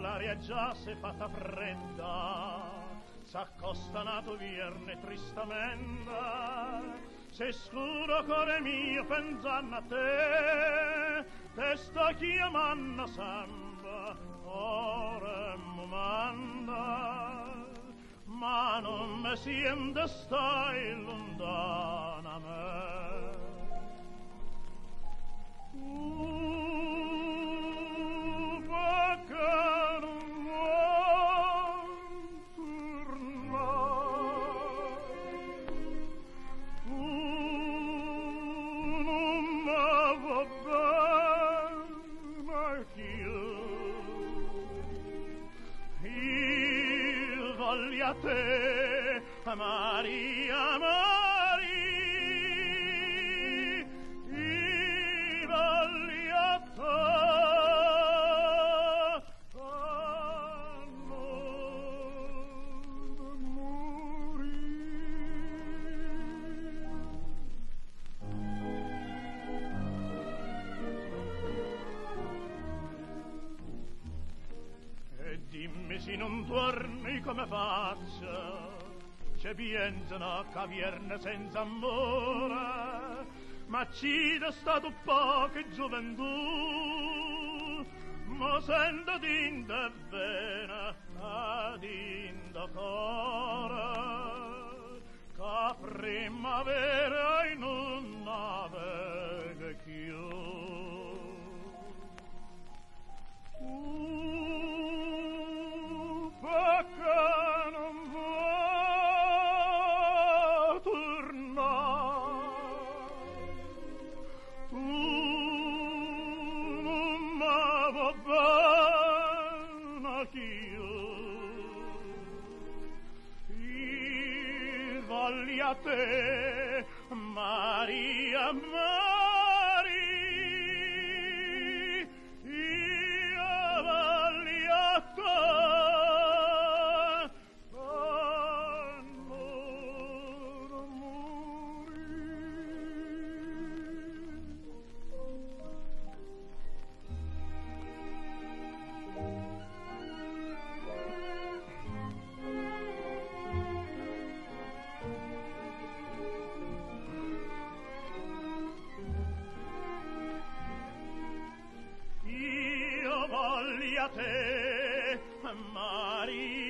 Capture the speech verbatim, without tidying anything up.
l'aria già s'è fatta fredda, s'accosta nato vierne tristamente, se scuro cuore mio pensando a te, te sto chiamando sempre, ora mi manda, ma non mi sento stai lontana a me. Uh, perché non vuoi tornare? Uh, non mi va bene più. Io voglio a te, Maria, Maria, io voglio a te, non morire. E dimmi se non torni come faccio, c'è pientono che vierne senza amore, ma ci da stato poco gioventù, ma sento d'inda vena ed inda cuore, che primavera non navega più. Uh, perché non vuoi tornare? Tu non mi va bene anch'io. Io voglio a te, Maria, Maria, io voglio a te, per non io voglio a te, Maria.